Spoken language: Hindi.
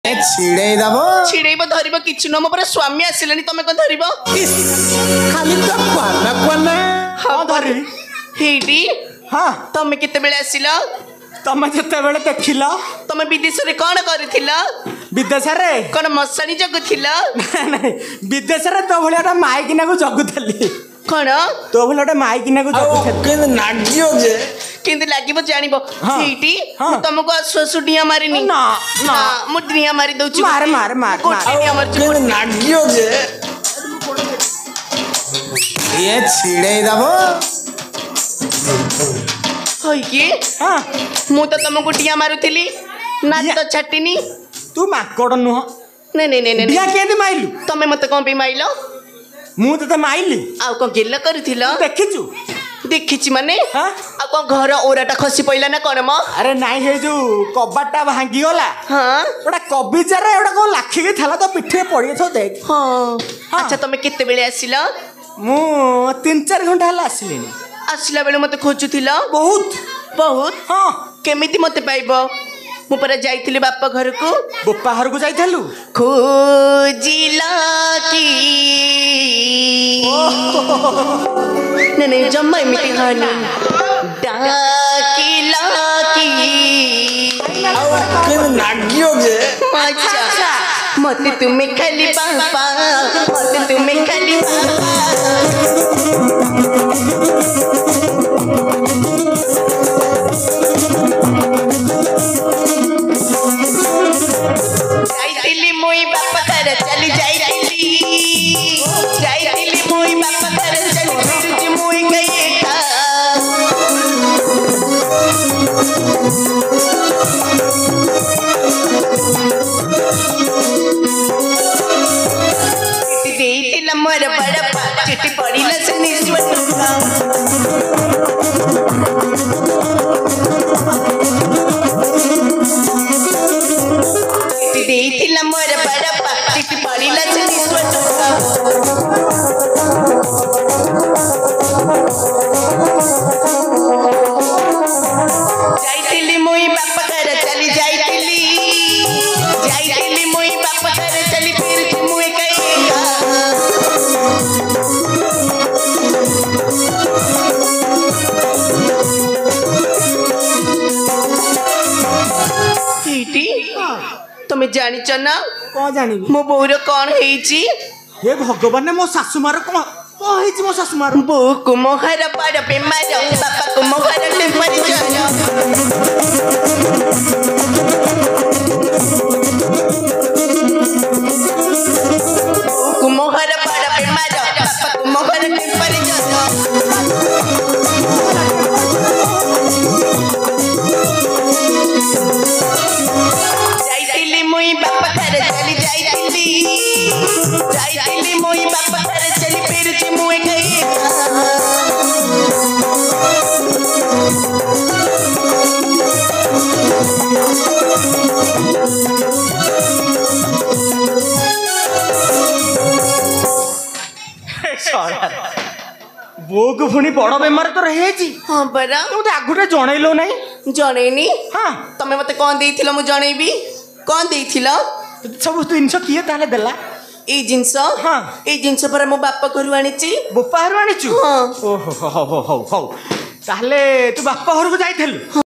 छिड़े दब छिड़ेब धरब कि नुह मोर स्वामी आसिले तुम कौन धरब खाली तो क्वाना क्वाना हाँ धरी हेटी हाँ तुम केते आसिल तमे जते बेले देखिला तुम विदेश रे कौन करथिला विदेश रे कौन मशाणी जगुथिला नहीं विदेश रे तो भलिया माइकिना को जगुथली कौन तो भलिया माइकिना को जगुथली केन नागियो जे केंद लागिबो जानिबो हाँ, हेटी हाँ। तुमको आसु डिया मारिनी ना ना मु डिया मारी दउची मार मार मार कोटी डिया मार केन नागियो जे ये छिड़े दब होई की हाँ मु तो तुमको डिया मारुथिली ना तो छाटिनी तू माकड़ नुह नहीं नहीं नहीं डिया नहीं केंदी माइलु तमे मते कोन पे माइलो मु तते माइली आ को गेल करथिला देखिचु देखिछि माने हाँ आ को घर ओराटा खसी पइला ना कोन म अरे नहीं हे जो कबाटा भांगी गला हां ओटा कबिजा रे ओटा को लाखी के थाला तो पिठे पड़ी थो देख हां अच्छा तुम केते बेले आसिला मु 3-4 घंटा हला आसिलेनी आसिला बेले मते खोजुथिला बहुत बहुत हाँ केमिति मते पाइबो मु पर जाइथिली बापा घर को बोपा घर को जाइथलु खोजिला की नहीं नहीं जम्मा एमिति हानी डाकिला की केन नागियो जे अच्छा मते तुम्हें खाली पापा मते तुम्हें खाली जाइतिली मोई बापा घर चली जाइतिली मोई बापा घर चली फिर मोई गई देइतिला मोर बड़ चिट्ठी पड़ीला से देइतिला मोर बड़ चिट्ठी पड़ीला से जाइतिली मोई बापा घर चली जाइतिली मोई बापा घर चली फिर मुए गई हेटी तुम जानिच ना कौन जानिबी मो बोर कौन हेची हे भगवान मो सासु मार कौन कौन हेची मो सासु मार बो को मोहर पर बेमार बापा को मोहर ले मर को मोहर पर बेमार बापा को मोहर ले मर जाइतिली मोई बापा घर चली जाइतिली मोई बापा घर चली फिर मुए गई बो को पुणी बड़ बेमार तो रही हाँ बरा तू आगुटे जनइलो नहीं जणेनी हाँ तमे मते कौन देइथिलो मु जणेबी कौन देइथिलो सब जिनस किए ताले देला ए जिंस हाँ ए जिंस पर मो बापा घर आनिची बोपा घर आनिचु हाँ ओहो हो हो हो हो ताले तू बापा घर को जाइथलु